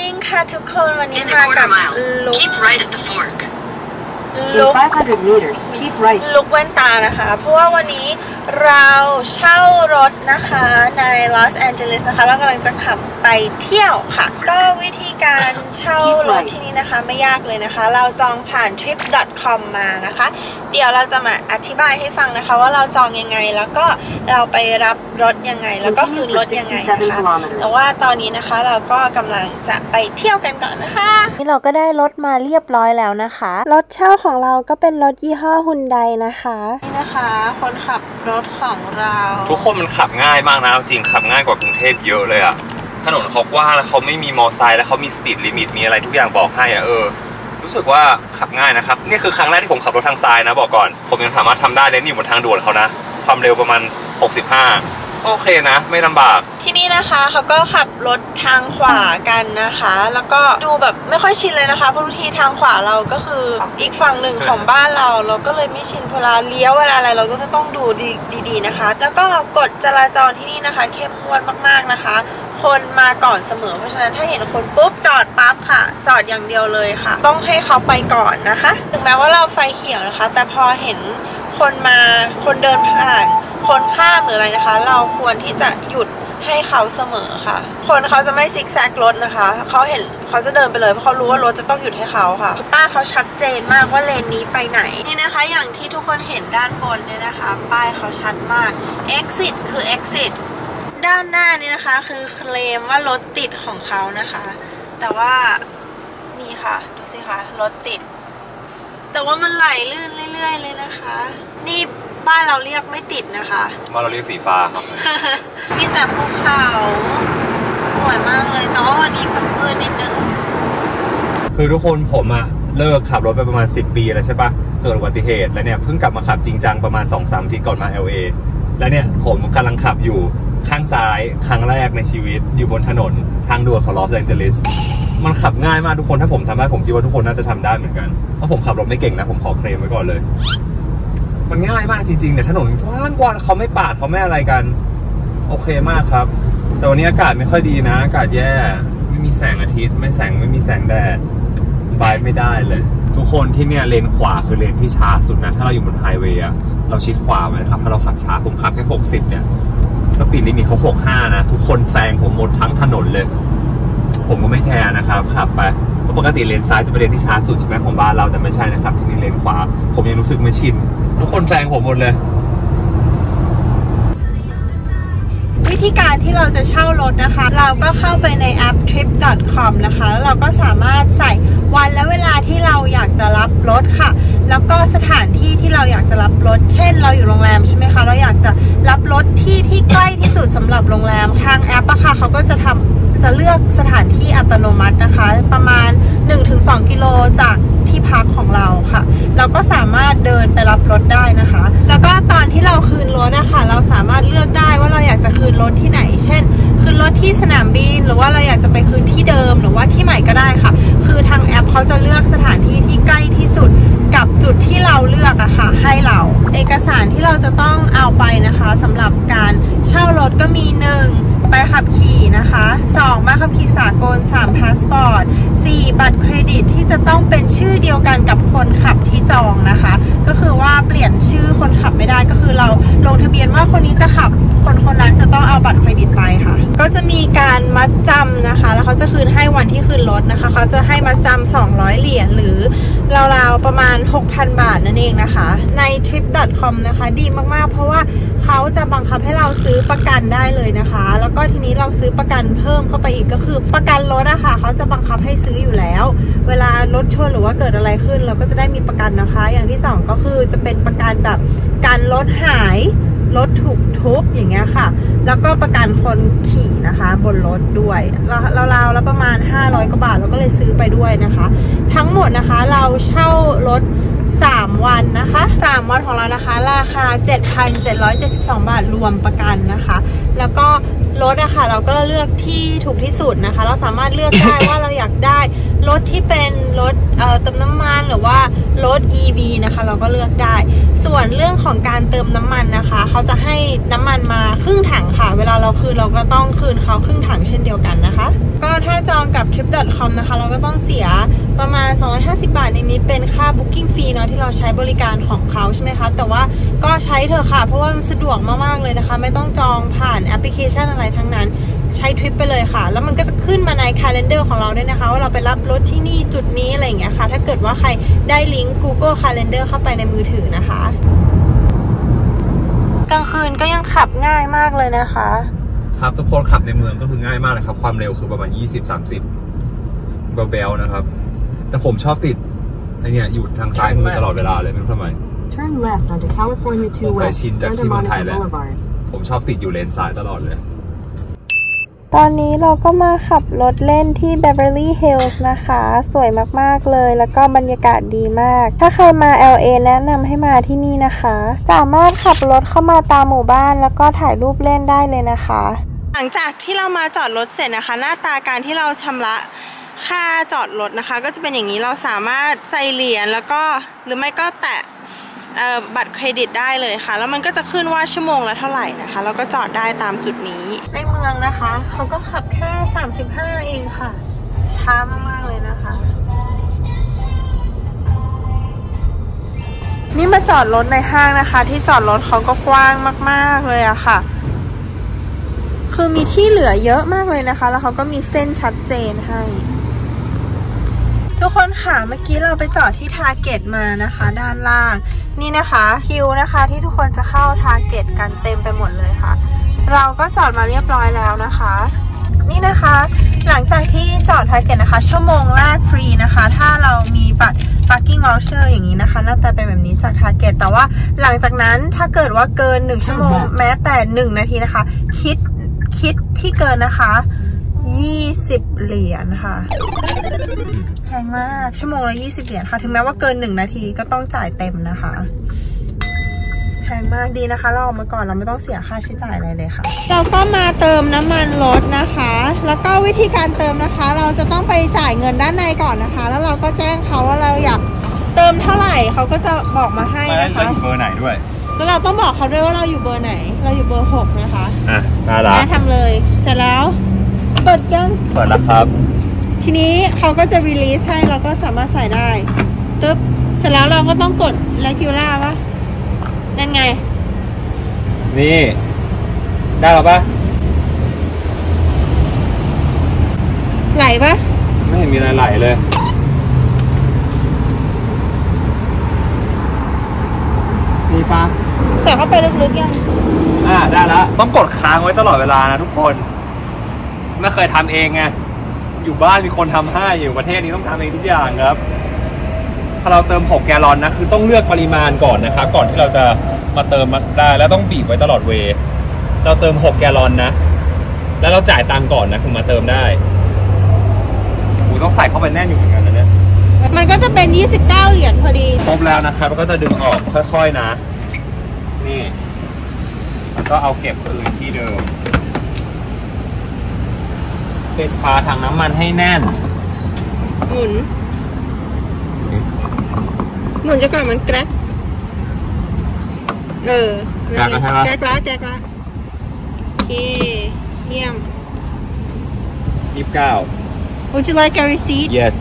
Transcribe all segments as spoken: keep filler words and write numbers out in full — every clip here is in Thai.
morning ค่ะทุกคนวันนี้มากับลุคลุค five hundred meters keep right ลุคแว่นตานะคะเพราะว่าวันนี้เราเช่ารถนะคะในลอสแอนเจลิสนะคะเรากำลังจะขับไปเที่ยวค่ะก็วิธีการเช่ารถที่นี่นะคะไม่ยากเลยนะคะเราจองผ่าน ทริป ดอท คอม มานะคะเดี๋ยวเราจะมาอธิบายให้ฟังนะคะว่าเราจองยังไงแล้วก็เราไปรับรถยังไงแล้วก็คืนรถยังไงนะคะแต่ว่าตอนนี้นะคะเราก็กำลังจะไปเที่ยวกันก่อนนะคะนี่เราก็ได้รถมาเรียบร้อยแล้วนะคะรถเช่าของเราก็เป็นรถยี่ห้อฮุนไดนะคะนี่นะคะคนขับรถของเราทุกคนมันขับง่ายมากนะจริงขับง่ายกว่ากรุงเทพเยอะเลยอะถนนเขากว้างแล้วเขาไม่มีมอไซค์แล้วเขามีสปีดลิมิตมีอะไรทุกอย่างบอกให้อะเออรู้สึกว่าขับง่ายนะครับนี่คือครั้งแรกที่ผมขับรถทางซ้ายนะบอกก่อนผมยังสามารถทำได้เลยนี่บนทางด่วนเขานะความเร็วประมาณหกสิบห้าโอเคนะไม่ลำบากที่นี่นะคะเขาก็ขับรถทางขวากันนะคะแล้วก็ดูแบบไม่ค่อยชินเลยนะคะเพราะทุกทีทางขวาเราก็คืออีกฝั่งหนึ่งของบ้านเราเราก็เลยไม่ชินเวลาเลี้ยวเวลาอะไรเราก็จะต้องดูดีๆนะคะแล้วก็กฎจราจรที่นี่นะคะเข้มงวดมากๆนะคะคนมาก่อนเสมอเพราะฉะนั้นถ้าเห็นคนปุ๊บจอดปั๊บค่ะจอดอย่างเดียวเลยค่ะต้องให้เขาไปก่อนนะคะถึงแม้ว่าเราไฟเขียวนะคะแต่พอเห็นคนมาคนเดินผ่านคนข้ามหรืออะไรนะคะเราควรที่จะหยุดให้เขาเสมอค่ะคนเขาจะไม่ซิกแซกรถนะคะเขาเห็นเขาจะเดินไปเลยเพราะเขารู้ว่ารถจะต้องหยุดให้เขาค่ะป้าเขาชัดเจนมากว่าเลนนี้ไปไหนนี่นะคะอย่างที่ทุกคนเห็นด้านบนเนี่ยนะคะป้ายเขาชัดมาก exit คือ exit ด้านหน้านี่นะคะคือเคลมว่ารถติดของเขานะคะแต่ว่านี่ค่ะดูสิคะรถติดแต่ว่ามันไหลลื่นเรื่อยๆเลยนะคะนี่บ้านเราเรียกไม่ติดนะคะบ้านเราเรียกสีฟ้าครับมีแต่ภูเขาสวยมากเลยแต่ว่าวันนี้แบบมืดนิดนึงคือทุกคนผมอะเลิกขับรถไปประมาณสิบปีแล้วใช่ปะเกิดอุบัติเหตุแล้วเนี่ยเพิ่งกลับมาขับจริงจังประมาณ สองสาม อาทิตย์ก่อนมา แอล เอ แล้วเนี่ยผมกำลังขับอยู่ข้างซ้ายครั้งแรกในชีวิตอยู่บนถนนทางด่วนของลอสแองเจลิสมันขับง่ายมากทุกคนถ้าผมทำได้ผมคิดว่าทุกคนน่าจะทำได้เหมือนกันเพราะผมขับรถไม่เก่งนะผมขอเคลมไว้ก่อนเลยมันง่ายมากจริงๆเนี่ยถนนกว้างกว้างเขาไม่ปาดเขาไม่อะไรกันโอเคมากครับแต่วันนี้อากาศไม่ค่อยดีนะอากาศแย่ไม่มีแสงอาทิตย์ไม่แสงไม่มีแสงแดดบายไม่ได้เลยทุกคนที่เนี่ยเลนขวาคือเลนที่ช้าสุดนะถ้าเราอยู่บนไฮเวย์อะเราชิดขวาไว้นะครับถ้าเราขับช้าผมขับแค่หกสิบเนี่ยสปีดลิมิตเขาหกสิบห้านะทุกคนแซงผมหมดทั้งถนนเลยผมก็ไม่แคร์นะครับขับไปเพราะปกติเลนซ้ายจะเป็นเลนที่ช้าสุดใช่ไหมของบ้านเราแต่ไม่ใช่นะครับที่นี่เลนขวาผมยังรู้สึกไม่ชินทุกคนแซงผมหมดเลยวิธีการที่เราจะเช่ารถนะคะเราก็เข้าไปในแอป ทริป ดอท คอม นะคะแล้วเราก็สามารถใส่วันและเวลาที่เราอยากจะรับรถค่ะแล้วก็สถานที่ที่เราอยากจะรับรถเช่นเราอยู่โรงแรมใช่ไหมคะเราอยากจะรับรถที่ที่ใกล้ที่สุดสำหรับโรงแรมทางแอปอะค่ะเขาก็จะทำจะเลือกสถานที่อัตโนมัตินะคะประมาณ หนึ่งถึงสอง กิโลจากที่พักของเราค่ะเราก็สามารถเดินไปรับรถได้นะคะแล้วก็ตอนที่เราคืนรถนะคะเราสามารถเลือกได้ว่าเราอยากจะคืนรถที่ไหนเช่นคืนรถที่สนามบินหรือว่าเราอยากจะไปคืนที่เดิมหรือว่าที่ใหม่ก็ได้ค่ะคือทางแอปเขาจะเลือกสถานที่ที่ใกล้ที่สุดกับจุดที่เราเลือกอะค่ะให้เราเอกสารที่เราจะต้องเอาไปนะคะสำหรับการเช่ารถก็มีหนึ่งใบขับขี่นะคะสองใบขับขี่สากลสามพาสปอร์ตสี่บัตรเครดิตที่จะต้องเป็นชื่อเดียวกันกับคนขับที่จองนะคะก็คือว่าเปลี่ยนชื่อคนขับไม่ได้ก็คือเราลงทะเบียนว่าคนนี้จะขับคนคนนั้นจะต้องเอาบัตรเครดิตไปค่ะก็จะมีการมัดจำนะคะแล้วเขาจะคืนให้วันที่คืนรถนะคะเขาจะให้มัดจำสองร้อยเหรียญหรือราวๆประมาณ หกพัน บาทนั่นเองนะคะใน ทริป ดอท คอม นะคะดีมากๆเพราะว่าเขาจะบังคับให้เราซื้อประกันได้เลยนะคะแล้วก็ทีนี้เราซื้อประกันเพิ่มเข้าไปอีกก็คือประกันรถอะค่ะเขาจะบังคับให้ซื้ออยู่แล้วเวลารถชนหรือว่าเกิดอะไรขึ้นเราก็จะได้มีประกันนะคะอย่างที่สองก็คือจะเป็นประกันแบบการรถหายรถถูกทุบอย่างเงี้ยค่ะแล้วก็ประกันคนขี่นะคะบนรถด้วยเราเราแล้วประมาณห้าร้อยกว่าบาทเราก็เลยซื้อไปด้วยนะคะทั้งหมดนะคะเราเช่ารถสามวันนะคะสามวันของเรานะคะราคา เจ็ดพันเจ็ดร้อยเจ็ดสิบสอง บาทรวมประกันนะคะแล้วก็รถอะค่ะเราก็เลือกที่ถูกที่สุดนะคะเราสามารถเลือกได้ ว่าเราอยากได้รถที่เป็นรถเอ่อเติมน้ำมันหรือว่ารถ อี วี นะคะเราก็เลือกได้ส่วนเรื่องของการเติมน้ำมันนะคะเขาจะให้น้ำมันมาครึ่งถังค่ะเวลาเราคืนเราก็ต้องคืนเขาครึ่งถังเช่นเดียวกันนะคะก็ถ้าจองกับกับ ทริป ดอท คอม นะคะเราก็ต้องเสียประมาณสองร้อยห้าสิบบาทนิดๆเป็นค่า Booking Fee เนาะที่เราใช้บริการของเขาใช่ไหมคะแต่ว่าก็ใช้เถอะค่ะเพราะว่ามันสะดวกมากๆเลยนะคะไม่ต้องจองผ่านแอปพลิเคชันอะไรทั้งนั้นใช้ทริปไปเลยค่ะแล้วมันก็จะขึ้นมาใน Calendar ของเราด้วยนะคะว่าเราไปรับรถที่นี่จุดนี้อะไรอย่างเงี้ยค่ะถ้าเกิดว่าใครได้ลิงก์ Google Calendar เข้าไปในมือถือนะคะกลางคืนก็ยังขับง่ายมากเลยนะคะครับทุกคนขับในเมืองก็คือง่ายมากเลยครับความเร็วคือประมาณ ยี่สิบ สามสิบ เบลๆนะครับแต่ผมชอบติดไอเนี่ยอยู่ทางซ้ายมือตลอดเวลาเลยไม่รู้ทำไมผมเคยชินจากที่เมืองไทยแล้วผมชอบติดอยู่เลนซ้ายตลอดเลยตอนนี้เราก็มาขับรถเล่นที่ Beverly Hills นะคะสวยมากๆเลยแล้วก็บรรยากาศดีมากถ้าใครมา แอล เอ แนะนำให้มาที่นี่นะคะสามารถขับรถเข้ามาตามหมู่บ้านแล้วก็ถ่ายรูปเล่นได้เลยนะคะหลังจากที่เรามาจอดรถเสร็จนะคะหน้าตาการที่เราชำระค่าจอดรถนะคะก็จะเป็นอย่างนี้เราสามารถใส่เหรียญแล้วก็หรือไม่ก็แตะบัตรเครดิตได้เลยค่ะแล้วมันก็จะขึ้นว่าชั่วโมงละเท่าไหร่นะคะแล้วก็จอดได้ตามจุดนี้ในเมืองนะคะเขาก็ขับแค่สามสิบห้าเองค่ะช้ามากๆเลยนะคะนี่มาจอดรถในห้างนะคะที่จอดรถเขาก็กว้างมากๆเลยอะค่ะคือมีที่เหลือเยอะมากเลยนะคะแล้วเขาก็มีเส้นชัดเจนให้ทุกคนค่ะเมื่อกี้เราไปจอดที่ Target มานะคะด้านล่างนี่นะคะคิวนะคะที่ทุกคนจะเข้า Target กันเต็มไปหมดเลยค่ะเราก็จอดมาเรียบร้อยแล้วนะคะนี่นะคะหลังจากที่จอด Target นะคะชั่วโมงแรกฟรีนะคะถ้าเรามีบัตร Parking Voucher อย่างนี้นะคะหน้าตาเป็นแบบนี้จาก Target แต่ว่าหลังจากนั้นถ้าเกิดว่าเกินหนึ่งชั่วโมงแม้แต่หนึ่งนาทีนะคะคิดคิดที่เกินนะคะยี่สิบเหรียญค่ะแพงมากชั่วโมงละยี่สิบเหรียญค่ะถึงแม้ว่าเกินหนึ่งนาทีก็ต้องจ่ายเต็มนะคะแพงมากดีนะคะเราออกมาก่อนเราไม่ต้องเสียค่าใช้จ่ายอะไรเลยค่ะเราก็มาเติมน้ำมันรถนะคะแล้วก็วิธีการเติมนะคะเราจะต้องไปจ่ายเงินด้านในก่อนนะคะแล้วเราก็แจ้งเขาว่าเราอยากเติมเท่าไหร่เขาก็จะบอกมาให้นะคะเราอยู่เบอร์ไหนด้วยแล้วเราต้องบอกเขาด้วยว่าเราอยู่เบอร์ไหนเราอยู่เบอร์หกนะคะอ่ะได้แล้วทำเลยเสร็จแล้วเปิดยังเปิดแล้วครับทีนี้เขาก็จะรีลีสให้เราก็สามารถใส่ได้ตึ๊บเสร็จแล้วเราก็ต้องกดแลคิวล่าวะนั่นไงนี่ได้หรอปะไหลปะไม่เห็นมีอะไรไหลเลยมีปะใส่เข้าไปลึกๆยังอ่าได้แล้วต้องกดค้างไว้ตลอดเวลานะทุกคนไม่เคยทำเองไงอยู่บ้านมีคนทำให้อยู่ประเทศนี้ต้องทำเองทุกอย่างครับถ้าเราเติมหกแกลลอนนะคือต้องเลือกปริมาณก่อนนะครับก่อนที่เราจะมาเติมได้แล้วต้องบีบไว้ตลอดเวย์เราเติมหกแกลลอนนะแล้วเราจ่ายตังค์ก่อนนะถึงมาเติมได้โอ้ต้องใส่เข้าไปแน่นอยู่เหมือนกันนะเนี่ยมันก็จะเป็นยี่สิบเก้าเหรียญพอดีครบแล้วนะครับแล้วก็จะดึงออกค่อยๆนะนี่แล้วก็เอาเก็บคืนที่เดิมปิดฝาถังน้ำมันให้แน่นหมุนหมุนจะก่อนมันแกรกเออแกรกใช่ไหมแกรกละแกรกละโอเคเยี่ยมยี่สิบเก้า Would you like a receipt Yes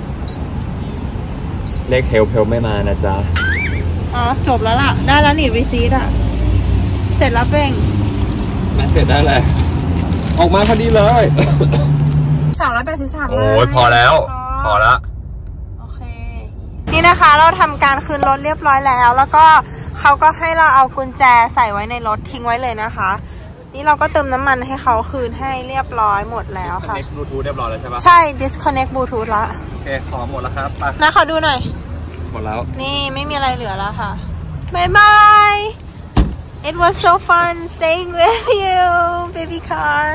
เลขเฮลเพลไม่มานะจ๊ะอ๋อจบแล้วล่ะได้แล้วนี่ receipt อ่ะเสร็จแล้วเป้งมาเสร็จได้เลยออกมาพอดีเลยสามร้อยแปดสิบสามโอ้ยพอแล้วพอแล้วโอเคนี่นะคะเราทำการคืนรถเรียบร้อยแล้วแล้วก็เขาก็ให้เราเอากุญแจใส่ไว้ในรถทิ้งไว้เลยนะคะนี่เราก็เติมน้ำมันให้เขาคืนให้เรียบร้อยหมดแล้วค่ะ disconnect Bluetooth เรียบร้อยแล้วใช่ปะใช่ disconnect Bluetooth ละโอเคขอหมดแล้วครับไปนะขอดูหน่อยหมดแล้วนี่ไม่มีอะไรเหลือแล้วค่ะบ๊ายบาย It was so fun staying with you baby car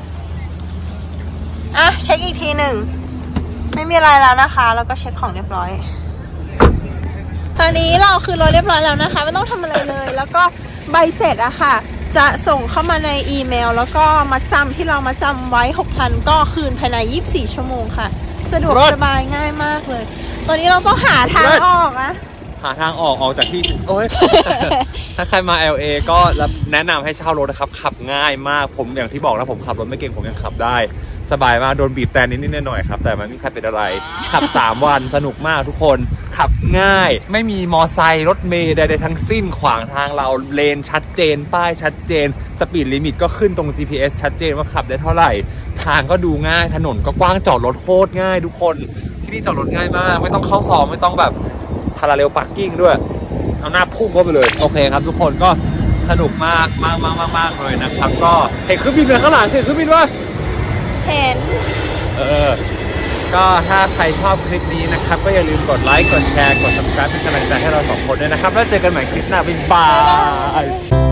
อ่ะเช็คอีกทีหนึ่งไม่มีอะไรแล้วนะคะแล้วก็เช็คของเรียบร้อยตอนนี้เราคือเราเรียบร้อยแล้วนะคะไม่ต้องทำอะไรเลยแล้วก็ใบเสร็จอะค่ะจะส่งเข้ามาในอีเมลแล้วก็มาจำที่เรามาจำไว้ หกพัน ก็คืนภายในยี่สิบสี่ชั่วโมงค่ะสะดวกสบายง่ายมากเลยตอนนี้เราต้องหาทางออกนะหาทางออกออกจากที่โอ้ยถ้าใครมา แอล เอ ก็แนะนำให้เช่ารถนะครับขับง่ายมากผมอย่างที่บอกนะผมขับรถไม่เก่งผมยังขับได้สบายมากโดนบีบแต่นิดๆหน่อยๆครับแต่มันไม่มีใครเป็นอะไรขับสามวันสนุกมากทุกคนขับง่ายไม่มีมอไซค์รถเมล์ใดๆทั้งสิ้นขวางทางเราเลนชัดเจนป้ายชัดเจนสปีดลิมิตก็ขึ้นตรง จี พี เอส ชัดเจนว่าขับได้เท่าไหร่ทางก็ดูง่ายถนนก็กว้างจอดรถโคตรง่ายทุกคนที่นี่จอดรถง่ายมากไม่ต้องเข้าซองไม่ต้องแบบพาราเรลพาร์กิ้งด้วยเอาหน้าพุ่งเข้าไปเลยโอเคครับทุกคนก็สนุกมากมากมากมากเลยนะครับก็เห็นเครื่องบินเลยข้างหลังเห็นเครื่องบินวะเห็นเออก็ถ้าใครชอบคลิปนี้นะครับก็อย่าลืมกดไลค์กดแชร์กด ซับสไครบ์ เป็นกำลังใจให้เราสองคนด้วยนะครับแล้วเจอกันใหม่คลิปหน้าบ๊ายบาย